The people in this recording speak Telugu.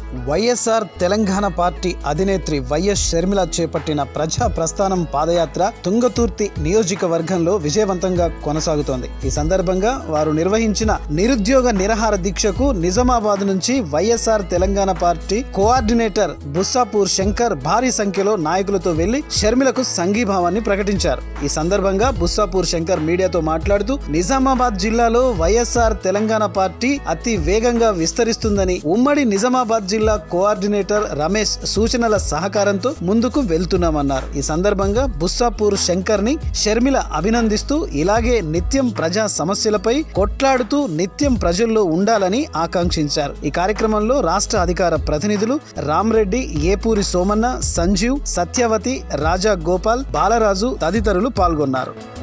వైఎస్ఆర్ తెలంగాణ పార్టీ అధినేత్రి వైఎస్ షర్మిల చేపట్టిన ప్రజా ప్రస్థానం పాదయాత్ర తుంగతుర్తి నియోజకవర్గంలో విజయవంతంగా కొనసాగుతోంది. ఈ సందర్భంగా వారు నిర్వహించిన నిరుద్యోగ నిరాహార దీక్షకు నిజామాబాద్ నుంచి వైఎస్ఆర్ తెలంగాణ పార్టీ కోఆర్డినేటర్ బుస్సాపూర్ శంకర్ భారీ సంఖ్యలో నాయకులతో వెళ్లి షర్మిలకు సంఘీభావాన్ని ప్రకటించారు. ఈ సందర్భంగా బుస్సాపూర్ శంకర్ మీడియాతో మాట్లాడుతూ నిజామాబాద్ జిల్లాలో వైఎస్ఆర్ తెలంగాణ పార్టీ అతి వేగంగా విస్తరిస్తుందని, ఉమ్మడి నిజామాబాద్ జిల్లా కోఆర్డినేటర్ రమేష్ సూచనల సహకారంతో ముందుకు వెళ్తున్నామన్నారు. ఈ సందర్భంగా బుస్సాపూర్ శంకర్ ని షర్మిల అభినందిస్తూ ఇలాగే నిత్యం ప్రజా సమస్యలపై కొట్లాడుతూ నిత్యం ప్రజల్లో ఉండాలని ఆకాంక్షించారు. ఈ కార్యక్రమంలో రాష్ట్ర అధికార ప్రతినిధులు రామ్రెడ్డి, ఏపూరి సోమన్న, సంజీవ్, సత్యవతి, రాజా గోపాల్, బాలరాజు తదితరులు పాల్గొన్నారు.